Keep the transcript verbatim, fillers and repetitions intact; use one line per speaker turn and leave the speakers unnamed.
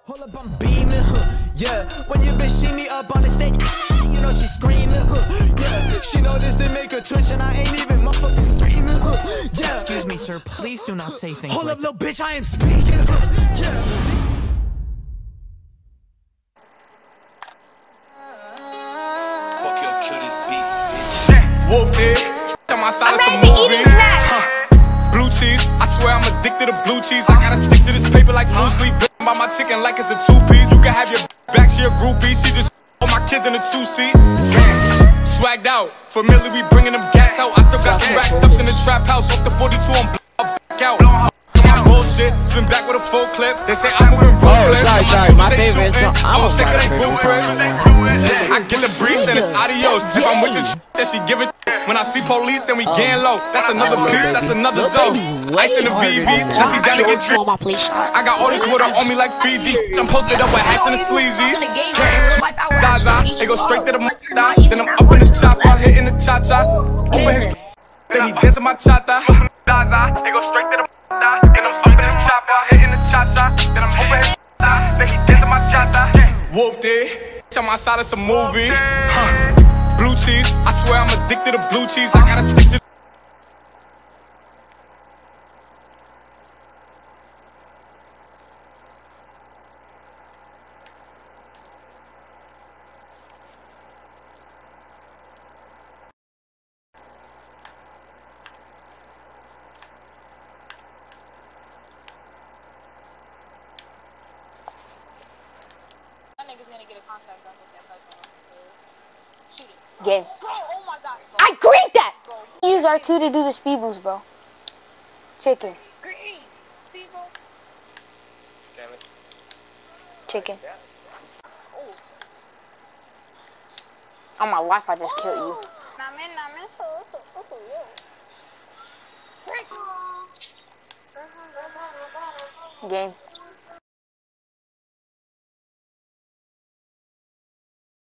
Hold up, I'm beaming, huh, yeah. When your bitch see me up on the stage, you know she screaming, huh, yeah. She know this, they make her twitch and I ain't even motherfucking screaming, huh, yeah. Excuse me, sir, please do not say things. Hold like up, little bitch, I am speaking, huh, yeah.
Fuck your kill this beat, bitch. Whooped it, on my side of some movie. Huh. Blue cheese, I swear I'm addicted to blue cheese. I gotta stick to this paper like blue sleep. By my chicken like it's a two-piece. You can have your back, she a groupie. She just all my kids in a two-seat. Swagged out, familiar, we bringing them gas out. I still got some racks stuffed in the trap house. Off the forty-two, I'm back out. My bullshit, spin back with a full clip. They say I'm moving ruthless.
Oh, sorry, sorry, my favorite song.
I'm sick of they blueprints. I get the breeze, then it's adios. If I'm with you, then she give it. When I see police, then we gang low. That's another piece, that's another zone. Ice in the V Vs, now she down to get tricked. I got all this water on me like Fiji. I'm posted up with hats and the sleazies. Zaza, they go straight to the m***a. Then I'm up in the chopper, hitting the cha-cha. Open his then he dancing my cha-cha. Zaza, they go straight to the m***a. Then I'm up in the chopper, hitting the cha-cha. Then I'm open his then he dancing my cha-cha. Whooped it, on my side of some movie. Huh. Blue cheese, I swear I'm addicted to blue cheese. I gotta stick to
nigga's gonna get a contact gun with that person. Shoot it.
Yeah.
Bro, oh my god, bro.
I agreed that!
Bro.
Use R two to do the speed boost, bro. Chicken.
Green. See, bro?
Damn it.
Chicken.
Oh.
On my life, I just killed you.
Nah, man, nah, man. So, so, so, so, yo. Break.
Game.